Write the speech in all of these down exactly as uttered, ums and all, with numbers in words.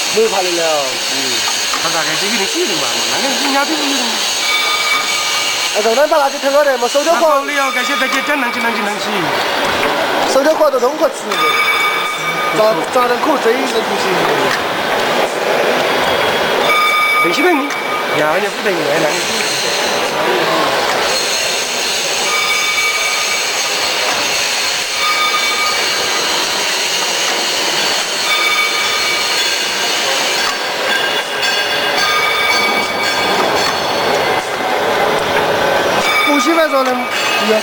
没怕的了。 嗯，他大概是有点几零吧，那个人家都有点。 哎，咱把那些腾高的嘛，手脚快。 你要感谢大家讲冷气冷气冷气。 手脚快都东快吃的，咋咋能可追那不行？ 这些人，呀，也不得来那个。 不喜欢说的，也。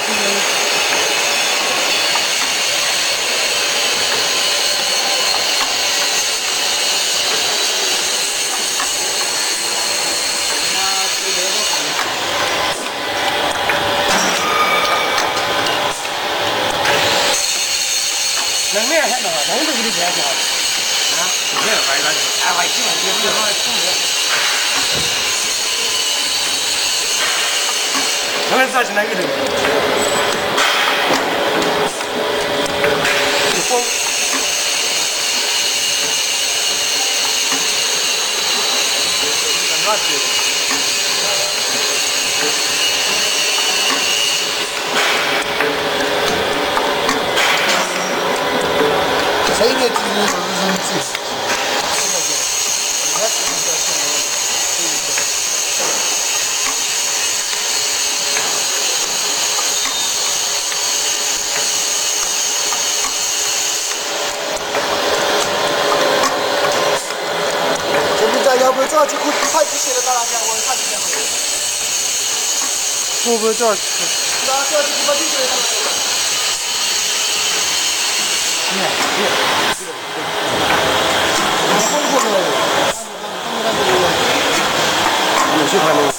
能面还多少？能都给你钱多少？啊，没有，买一百，哎，买几万，几万，几万，送的。他们早起哪个头？一封。干嘛去？ 谁给提的说是生气？这边在要不要找去可快去写的到哪家？我看一下。 我不知道。 那这地方就写的。 有些朋友。